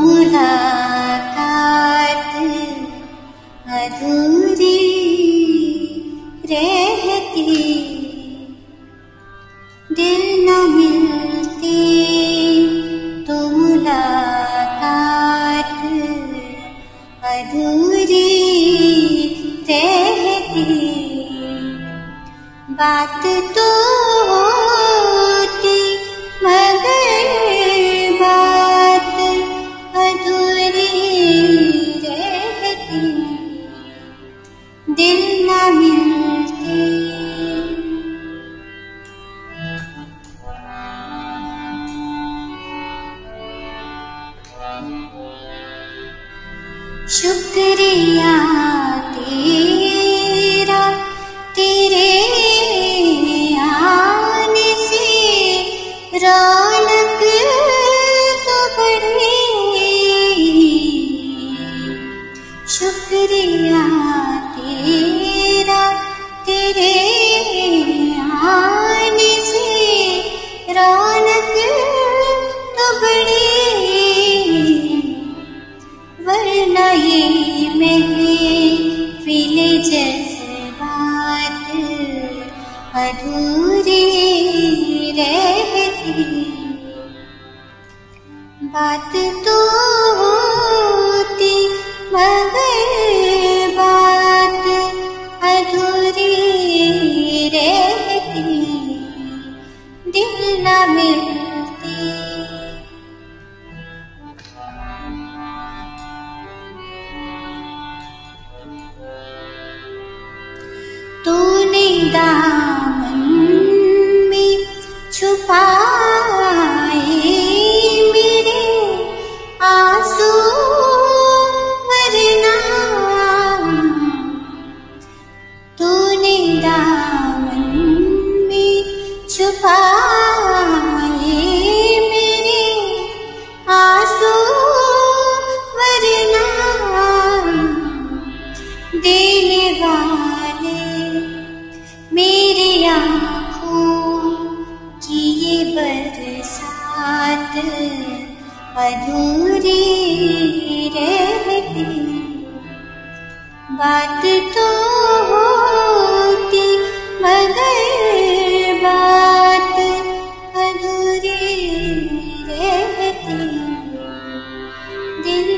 मुलाकात अधूरी रहती, दिल न मिलती तो मुलाकात अधूरी रहती। बात तो होती मगर बात अधूरी रहती, दिल न मिलती। शुक्रिया तेरा, तेरे आने से रौनक तो बढ़ी। शुक्रिया तेरा, तेरे आने से रौनक तो बढ़ी, वरना ये महफिल जज़्बात अधूरी रहती। बात तो होती मगर बात अधूरी रहती, दिल न मिलती। तूने दामन में छुपाए मेरे आंसू, वरना तूने दामन में छुपाए मेरे आंसू, वरना देने वाले मेरी आँखों की ये बरसात अधूरी रहती। बात तो होती मगर बात अधूरी रहती, दिल